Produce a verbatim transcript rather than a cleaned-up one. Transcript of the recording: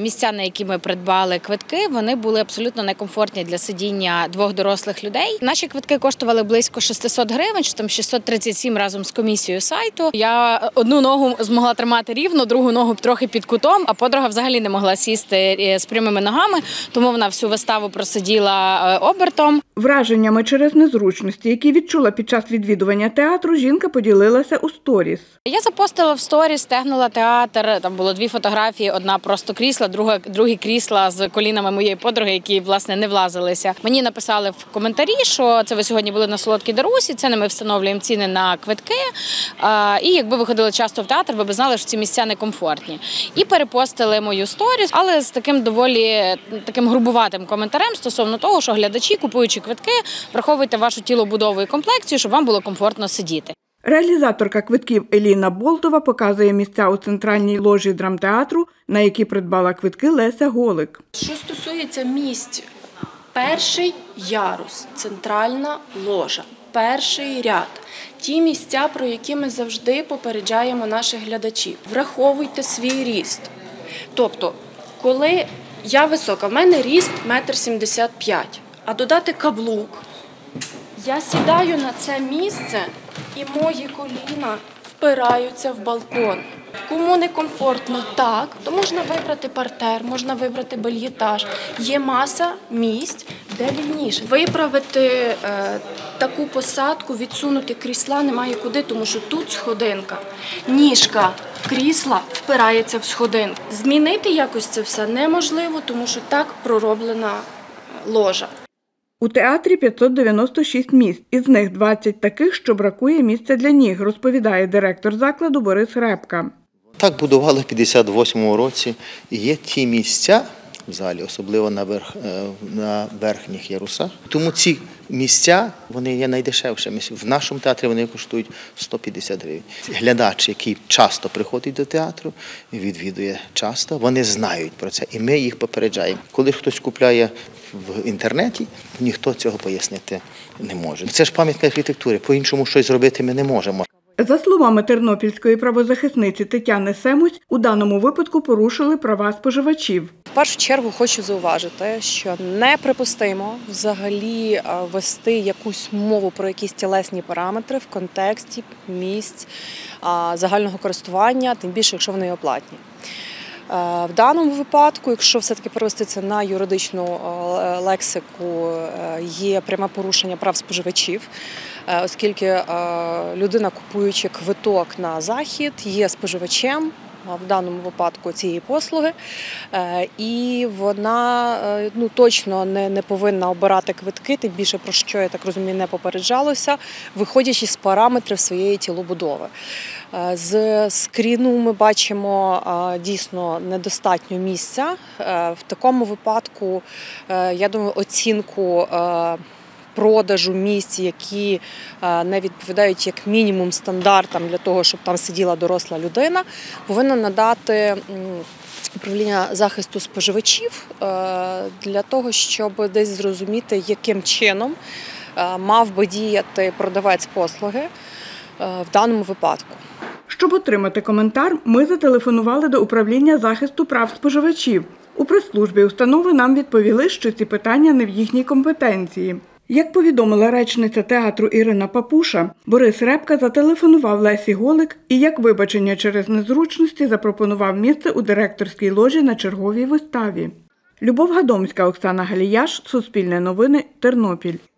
Місця, на які ми придбали квитки, вони були абсолютно некомфортні для сидіння двох дорослих людей. Наші квитки коштували близько шістсот гривень, чи там шістсот тридцять сім разом з комісією сайту. Я одну ногу змогла тримати рівно, другу ногу трохи під кутом, а подруга взагалі не могла сісти з прямими ногами, тому вона всю виставу просиділа обертом. Враженнями через незручності, які відчула під час відвідування театру, жінка поділилася у сторіс. Я запостила в сторіс, тегнула театр, там було дві фотографії, одна просто крісла, друга, другі крісла з колінами моєї подруги, які, власне, не влазилися. Мені написали в коментарі, що це ви сьогодні були на Солодкій Дарусі, це не ми встановлюємо ціни на квитки, і якби ви ходили часто в театр, ви б знали, що ці місця некомфортні. І перепостили мою сторіс, але з таким доволі таким грубуватим коментарем стосовно того, що глядачі, купуючи квитки, враховуйте вашу тілобудову і комплекцію, щоб вам було комфортно сидіти. Реалізаторка квитків Еліна Болтова показує місця у центральній ложі драмтеатру, на які придбала квитки Леся Голик. Що стосується місць, перший ярус, центральна ложа, перший ряд. Ті місця, про які ми завжди попереджаємо наших глядачів. Враховуйте свій ріст. Тобто, коли я висока, в мене ріст метр сімдесят п'ять, а додати каблук, я сідаю на це місце і мої коліна впираються в балкон. Кому некомфортно так, то можна вибрати партер, можна вибрати бельєтаж. Є маса місць, де вільніше. Виправити е, таку посадку, відсунути крісла немає куди, тому що тут сходинка. Ніжка крісла впирається в сходинку. Змінити якось це все неможливо, тому що так пророблена ложа. У театрі п'ятсот дев'яносто шість місць, із них двадцять таких, що бракує місця для ніг, розповідає директор закладу Борис Репка. Так будували в п'ятдесят восьмому році. І є ті місця в залі, особливо на, верх, на верхніх ярусах. Тому ці місця, вони є найдешевшими. В нашому театрі вони коштують сто п'ятдесят гривень. Глядач, який часто приходить до театру, відвідує часто, вони знають про це, і ми їх попереджаємо. Коли хтось купляє в інтернеті, ніхто цього пояснити не може. Це ж пам'ятка архітектури, по-іншому щось зробити ми не можемо. За словами тернопільської правозахисниці Тетяни Семусь, у даному випадку порушили права споживачів. В першу чергу хочу зауважити, що неприпустимо взагалі вести якусь мову про якісь тілесні параметри в контексті місць загального користування, тим більше, якщо вони оплатні. В даному випадку, якщо все-таки перевести це на юридичну лексику, є пряме порушення прав споживачів, оскільки людина, купуючи квиток на захід, є споживачем, в даному випадку цієї послуги, і вона ну, точно не, не повинна обирати квитки, тим більше, про що, я так розумію, не попереджалося, виходячи з параметрів своєї тілобудови. З скріну ми бачимо дійсно недостатньо місця. В такому випадку, я думаю, оцінку продажу місць, які не відповідають як мінімум стандартам для того, щоб там сиділа доросла людина, повинна надати управління захисту споживачів для того, щоб десь зрозуміти, яким чином мав би діяти продавець послуги в даному випадку. Щоб отримати коментар, ми зателефонували до управління захисту прав споживачів. У прес-службі установи нам відповіли, що ці питання не в їхній компетенції. Як повідомила речниця театру Ірина Папуша, Борис Репка зателефонував Лесі Голик і, як вибачення через незручності, запропонував місце у директорській ложі на черговій виставі. Любов Гадомська, Оксана Галіяш, Суспільне новини, Тернопіль.